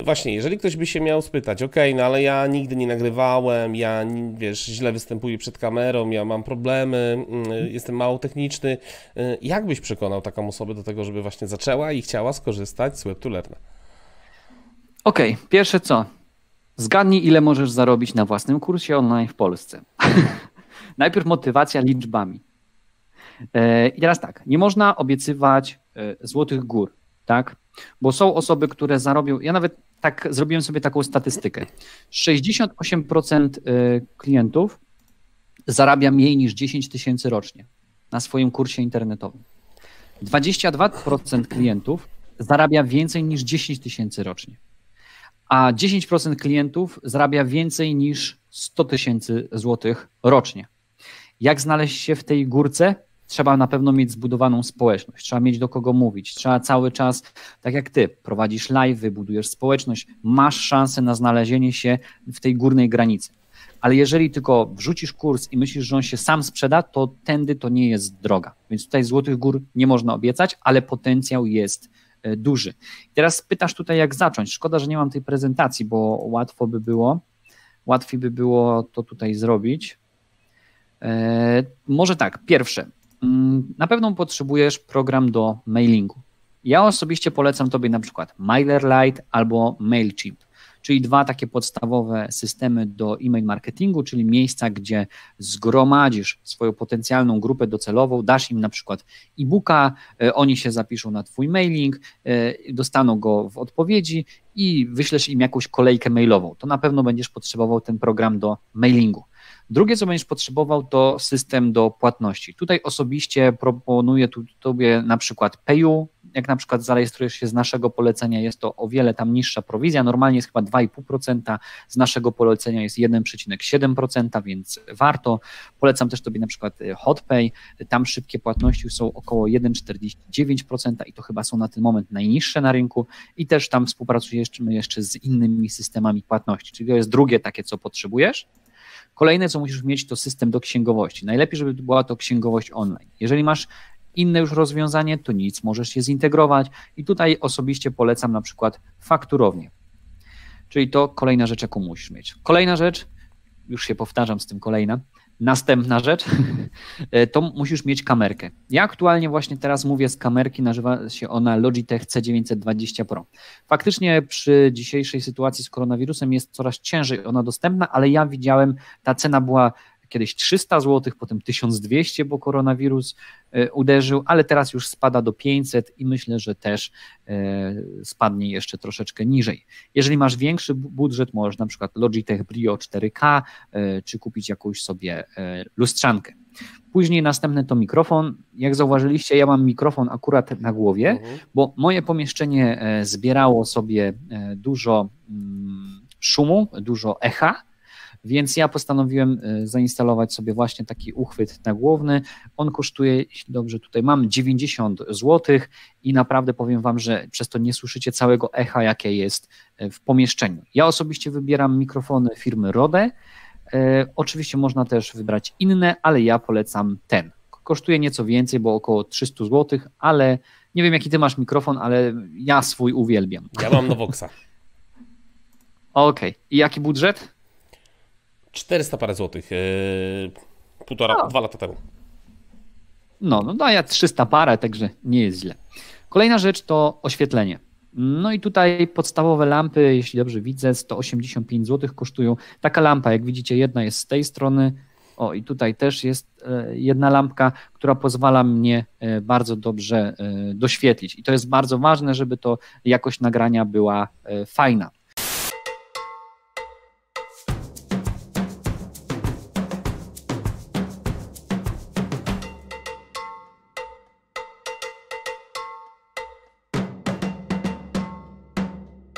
Właśnie, jeżeli ktoś by się miał spytać, no ale ja nigdy nie nagrywałem, wiesz, źle występuję przed kamerą, ja mam problemy, jestem mało techniczny, jak byś przekonał taką osobę do tego, żeby właśnie zaczęła i chciała skorzystać z Web2Learna? Okej, pierwsze co? Zgadnij, ile możesz zarobić na własnym kursie online w Polsce. Najpierw motywacja liczbami. I teraz tak, nie można obiecywać złotych gór, tak? Bo są osoby, które zarobią, ja nawet tak zrobiłem sobie taką statystykę. 68% klientów zarabia mniej niż 10 tysięcy rocznie na swoim kursie internetowym. 22% klientów zarabia więcej niż 10 tysięcy rocznie, a 10% klientów zarabia więcej niż 100 tysięcy złotych rocznie. Jak znaleźć się w tej górce? Trzeba na pewno mieć zbudowaną społeczność, trzeba mieć do kogo mówić, trzeba cały czas, tak jak ty, prowadzisz live, budujesz społeczność, masz szansę na znalezienie się w tej górnej granicy. Ale jeżeli tylko wrzucisz kurs i myślisz, że on się sam sprzeda, to tędy to nie jest droga. Więc tutaj złotych gór nie można obiecać, ale potencjał jest duży. Teraz pytasz tutaj, jak zacząć. Szkoda, że nie mam tej prezentacji, bo łatwiej by było to tutaj zrobić. Może tak, pierwsze. Na pewno potrzebujesz program do mailingu. Ja osobiście polecam tobie na przykład MailerLite albo MailChimp, czyli dwa takie podstawowe systemy do e-mail marketingu, czyli miejsca, gdzie zgromadzisz swoją potencjalną grupę docelową, dasz im na przykład e-booka, oni się zapiszą na twój mailing, dostaną go w odpowiedzi i wyślesz im jakąś kolejkę mailową. To na pewno będziesz potrzebował ten program do mailingu. Drugie, co będziesz potrzebował, to system do płatności. Tutaj osobiście proponuję tobie na przykład Payu. Jak na przykład zarejestrujesz się z naszego polecenia, jest to o wiele tam niższa prowizja, normalnie jest chyba 2,5%, z naszego polecenia jest 1,7%, więc warto. Polecam też tobie na przykład HotPay, tam szybkie płatności są około 1,49% i to chyba są na ten moment najniższe na rynku i też tam współpracujemy jeszcze z innymi systemami płatności, czyli to jest drugie takie, co potrzebujesz. Kolejne, co musisz mieć, to system do księgowości. Najlepiej, żeby była to księgowość online. Jeżeli masz inne już rozwiązanie, to nic, możesz je zintegrować i tutaj osobiście polecam na przykład fakturownię. Czyli to kolejna rzecz, jaką musisz mieć. Kolejna rzecz, już się powtarzam z tym kolejna, następna rzecz, to musisz mieć kamerkę. Ja aktualnie właśnie teraz mówię z kamerki, nazywa się ona Logitech C920 Pro. Faktycznie przy dzisiejszej sytuacji z koronawirusem jest coraz ciężej ona dostępna, ale ja widziałem, ta cena była kiedyś 300 zł, potem 1200, bo koronawirus uderzył, ale teraz już spada do 500 i myślę, że też spadnie jeszcze troszeczkę niżej. Jeżeli masz większy budżet, możesz na przykład Logitech Brio 4K, czy kupić jakąś sobie lustrzankę. Później następne to mikrofon. Jak zauważyliście, ja mam mikrofon akurat na głowie, bo moje pomieszczenie zbierało sobie dużo szumu, dużo echa, więc ja postanowiłem zainstalować sobie właśnie taki uchwyt nagłówny. On kosztuje, jeśli dobrze tutaj mam, 90 zł i naprawdę powiem wam, że przez to nie słyszycie całego echa, jakie jest w pomieszczeniu. Ja osobiście wybieram mikrofony firmy Rode. Oczywiście można też wybrać inne, ale ja polecam ten. Kosztuje nieco więcej, bo około 300 zł, ale nie wiem, jaki ty masz mikrofon, ale ja swój uwielbiam. Ja mam Novoxa. Okej. I jaki budżet? 400 parę złotych, 2 lata temu. No ja 300 parę, także nie jest źle. Kolejna rzecz to oświetlenie. No i tutaj podstawowe lampy, jeśli dobrze widzę, 185 zł kosztują. Taka lampa, jak widzicie, jedna jest z tej strony, o i tutaj też jest jedna lampka, która pozwala mnie bardzo dobrze doświetlić. I to jest bardzo ważne, żeby to jakość nagrania była fajna.